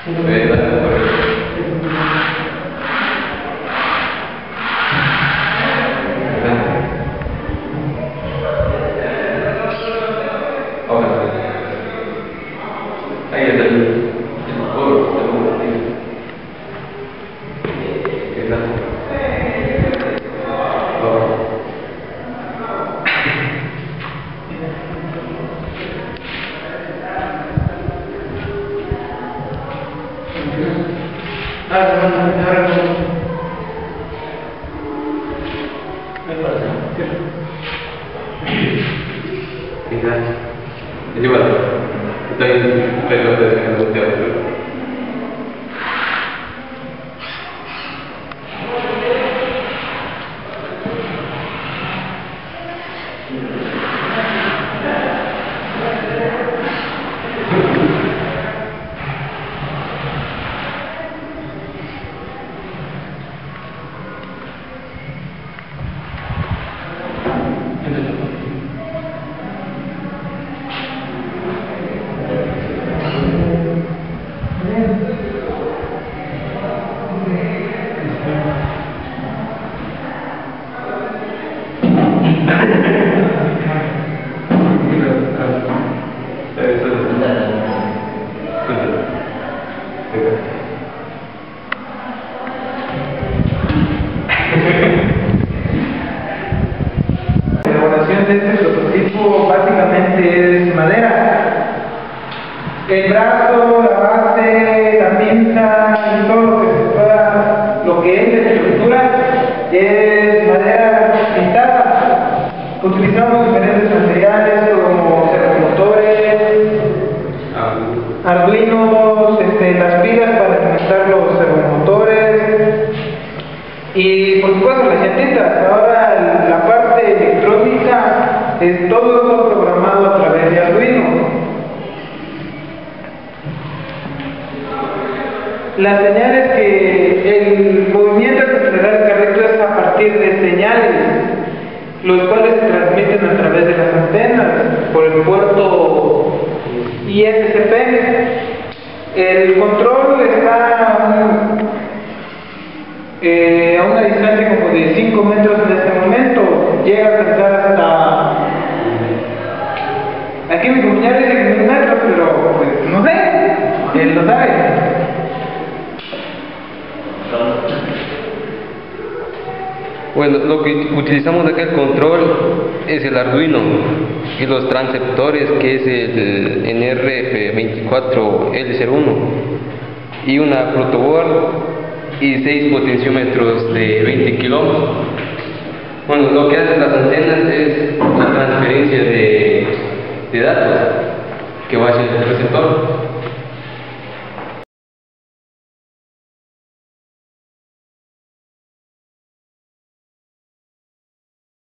Ahí está el coro, es igual, estoy en el teatro. La elaboración de este prototipo básicamente es madera. El brazo, la base, la pinza y todo lo que se pueda, lo que es de estructura, es madera pintada. Utilizamos diferentes materiales como servomotores, arduinos, las pilas para conectar los servomotores y por supuesto las llantitas. Ahora la parte electrónica es todo programado a través de Arduino. La señal es que el movimiento que se le da al carrito es a partir de señales, los cuales se transmiten a través de las antenas por el puerto ISP. El control está a una distancia como de 5 metros en este momento. Llega a alcanzar hasta... Aquí mi compañero dice que 1.000 metros, pero pues no sé, él lo sabe. Bueno, lo que utilizamos de acá el control es el Arduino y los transceptores, que es el NRF24L01 y una protoboard y 6 potenciómetros de 20 kilómetros. Bueno, lo que hacen las antenas es la transferencia de datos que va hacia el receptor.